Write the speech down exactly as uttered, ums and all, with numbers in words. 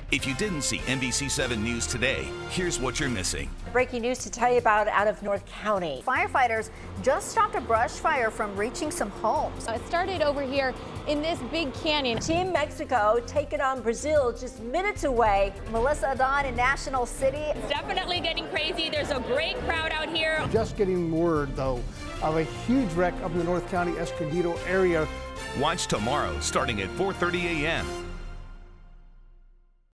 If you didn't see N B C seven News today, here's what you're missing. Breaking news to tell you about out of North County. Firefighters just stopped a brush fire from reaching some homes. It started over here in this big canyon. Team Mexico taking on Brazil just minutes away. Melissa Adon in National City. It's definitely getting crazy. There's a great crowd out here. Just getting word, though, of a huge wreck up in the North County Escondido area. Watch tomorrow starting at four thirty a m